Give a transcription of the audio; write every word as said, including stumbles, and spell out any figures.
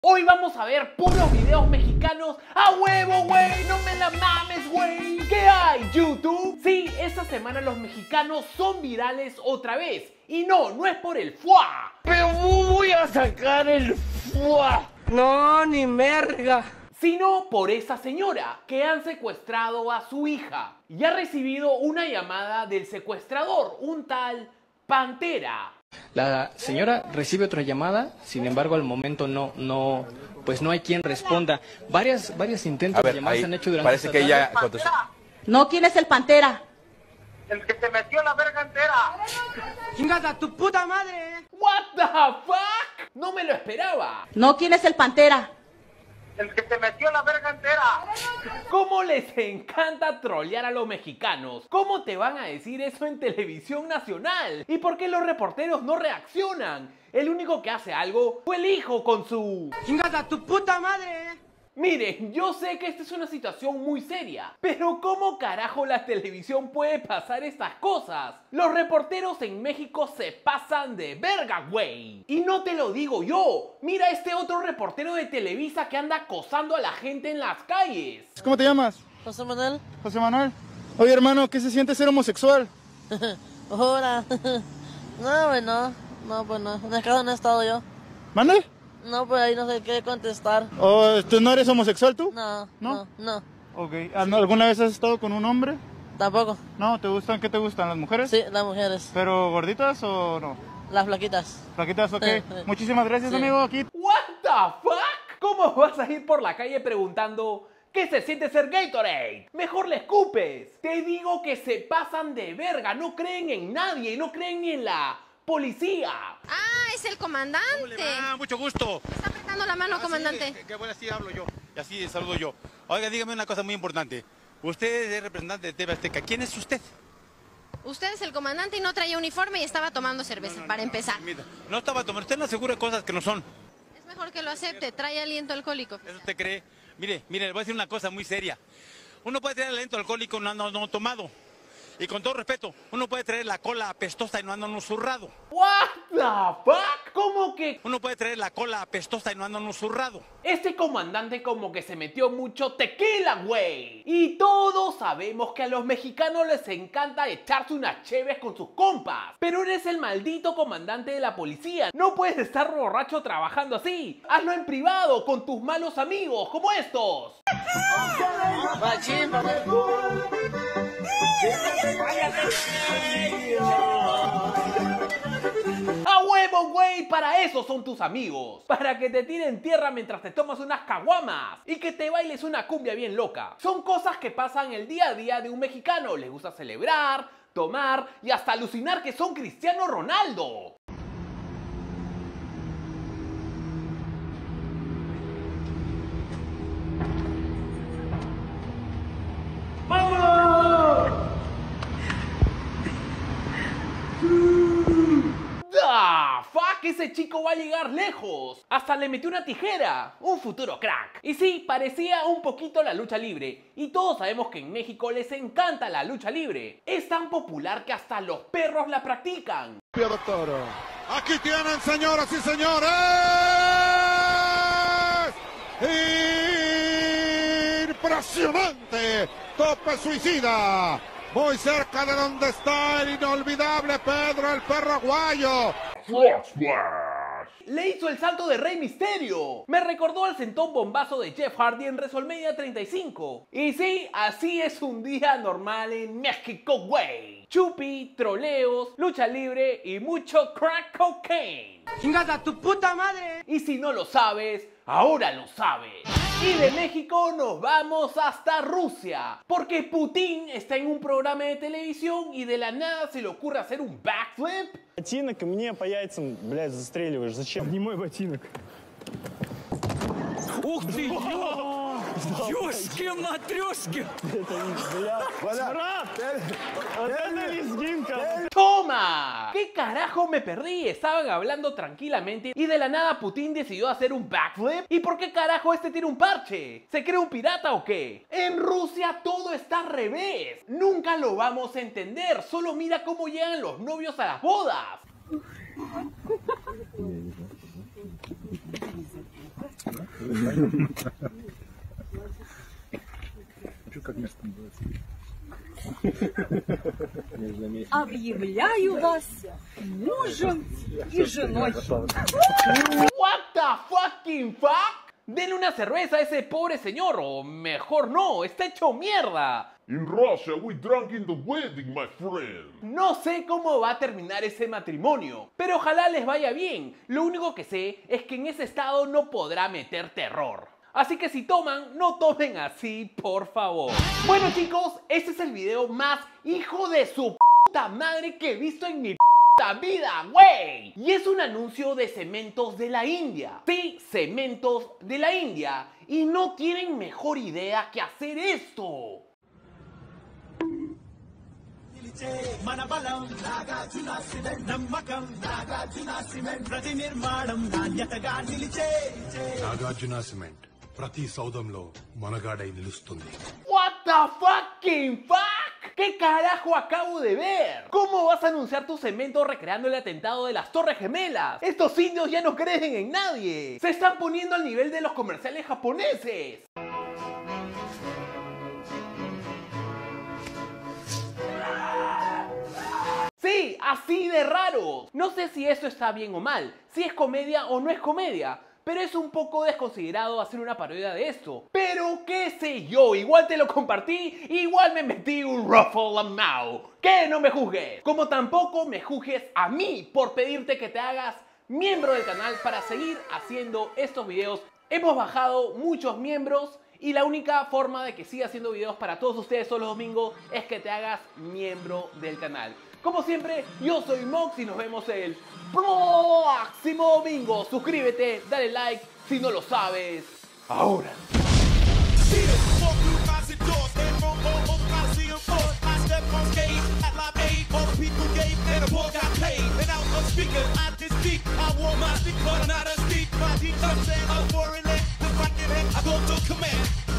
Hoy vamos a ver puros videos mexicanos. ¡A huevo, güey! ¡No me la mames, güey! ¿Qué hay, YouTube? Sí, esta semana los mexicanos son virales otra vez. Y no, no es por el fuá. Pero voy a sacar el fuá. No, ni merga. Sino por esa señora que han secuestrado a su hija. Y ha recibido una llamada del secuestrador, un tal Pantera. La señora recibe otra llamada, sin embargo al momento no, no, pues no hay quien responda. Varias, varios intentos ver, de llamadas ahí, se han hecho durante parece esta que tarde. ella contestó. No, ¿quién es el Pantera? El que te metió la verga entera. ¡Chingas a tu puta madre! What the fuck? No me lo esperaba. No, ¿quién es el Pantera? El que te metió la verga entera. ¿Cómo les encanta trolear a los mexicanos? ¿Cómo te van a decir eso en televisión nacional? ¿Y por qué los reporteros no reaccionan? El único que hace algo fue el hijo con su... ¡Chingas a tu puta madre! Miren, yo sé que esta es una situación muy seria, pero ¿cómo carajo la televisión puede pasar estas cosas? Los reporteros en México se pasan de verga, güey. Y no te lo digo yo. Mira este otro reportero de Televisa que anda acosando a la gente en las calles. ¿Cómo te llamas? José Manuel. José Manuel. Oye, hermano, ¿qué se siente ser homosexual? Hola. No, pues no. No, pues no. En el caso no he estado yo. ¿Mande? No, pues ahí no sé qué contestar. Oh, ¿tú no eres homosexual tú? No, ¿No? no, no. Ok. ¿Alguna vez has estado con un hombre? Tampoco. No, ¿te gustan? ¿Qué te gustan? ¿Las mujeres? Sí, las mujeres. ¿Pero gorditas o no? Las flaquitas. ¿Flaquitas? Ok. Sí, sí. Muchísimas gracias, Sí. amigo. Aquí. What the fuck? ¿Cómo vas a ir por la calle preguntando ¿qué se siente ser Gatorade? Mejor le escupes. Te digo que se pasan de verga, no creen en nadie, no creen ni en la policía. Ah, es el comandante. ¿Cómo le va? Mucho gusto. Me está apretando la mano, Ah, comandante. sí, qué bueno, así hablo yo. Y así saludo yo. Oiga, dígame una cosa muy importante. Usted es representante de T V Azteca. ¿Quién es usted? Usted es el comandante y no traía uniforme y estaba tomando cerveza, No, no, para no, empezar. mira, no estaba tomando. Usted no asegura cosas que no son. Es mejor que lo acepte, trae aliento alcohólico. ¿Eso usted cree? Mire, mire, le voy a decir una cosa muy seria. Uno puede tener aliento alcohólico no, no, no tomado. Y con todo respeto, uno puede traer la cola apestosa y no andando zurrado. What the fuck? ¿Cómo que? Uno puede traer la cola apestosa y no andando zurrado. Este comandante como que se metió mucho tequila, güey. Y todos sabemos que a los mexicanos les encanta echarse unas cheves con sus compas. Pero eres el maldito comandante de la policía. No puedes estar borracho trabajando así. Hazlo en privado, con tus malos amigos, como estos. ¡A huevo, güey! Para eso son tus amigos. Para que te tiren tierra mientras te tomas unas caguamas. Y que te bailes una cumbia bien loca. Son cosas que pasan el día a día de un mexicano. Les gusta celebrar, tomar y hasta alucinar que son Cristiano Ronaldo. ¡Ah! ¡Fuck! Ese chico va a llegar lejos. Hasta le metió una tijera. Un futuro crack. Y sí, parecía un poquito la lucha libre. Y todos sabemos que en México les encanta la lucha libre. Es tan popular que hasta los perros la practican. Doctor. Aquí tienen, señoras y señores. Impresionante. Tope suicida. Muy cerca de donde está el inolvidable Pedro el Perro Aguayo. Le hizo el salto de Rey Misterio. Me recordó al sentón bombazo de Jeff Hardy en WrestleMania treinta y cinco. Y sí, así es un día normal en México, güey. Chupi, troleos, lucha libre y mucho crack cocaine. ¡Chingas a tu puta madre! Y si no lo sabes, ahora lo sabes. Y de México nos vamos hasta Rusia. Porque Putin está en un programa de televisión y de la nada se le ocurre hacer un backflip. Ботинок мне по яйцам, блядь, застреливаешь. Зачем? Не мой ботинок. ¡Ух ты! ¡Ёшки-матрёшки! ¡Toma! ¿Qué carajo me perdí? Estaban hablando tranquilamente y de la nada Putin decidió hacer un backflip. ¿Y por qué carajo este tiene un parche? ¿Se cree un pirata o qué? En Rusia todo está al revés. Nunca lo vamos a entender. Solo mira cómo llegan los novios a las bodas. Объявляю вас мужем и женой. What the fucking fuck? Denle una cerveza a ese pobre señor, o mejor no, está hecho mierda. In Russia, we drank in the wedding, my friend. No sé cómo va a terminar ese matrimonio, pero ojalá les vaya bien. Lo único que sé es que en ese estado no podrá meter terror. Así que si toman, no tomen así, por favor. Bueno chicos, este es el video más hijo de su puta madre que he visto en mi puta vida, güey. Y es un anuncio de Cementos de la India. Sí, Cementos de la India. Y no tienen mejor idea que hacer esto. Nagarjuna cement ప్రతి సౌదంలో మనగాడై నిలుస్తుంది. What the fucking fuck? ¿Qué carajo acabo de ver? ¿Cómo vas a anunciar tu cemento recreando el atentado de las Torres Gemelas? Estos indios ya no creen en nadie. Se están poniendo al nivel de los comerciales japoneses. Sí, así de raros. No sé si esto está bien o mal, si es comedia o no es comedia, pero es un poco desconsiderado hacer una parodia de esto. Pero qué sé yo, igual te lo compartí, igual me metí un ruffle a mouth. Que no me juzgues. Como tampoco me juzgues a mí por pedirte que te hagas miembro del canal para seguir haciendo estos videos. Hemos bajado muchos miembros y la única forma de que siga haciendo videos para todos ustedes todos los domingos es que te hagas miembro del canal. Como siempre, yo soy Mox y nos vemos el próximo domingo. Suscríbete, dale like si no lo sabes ahora. I go to command.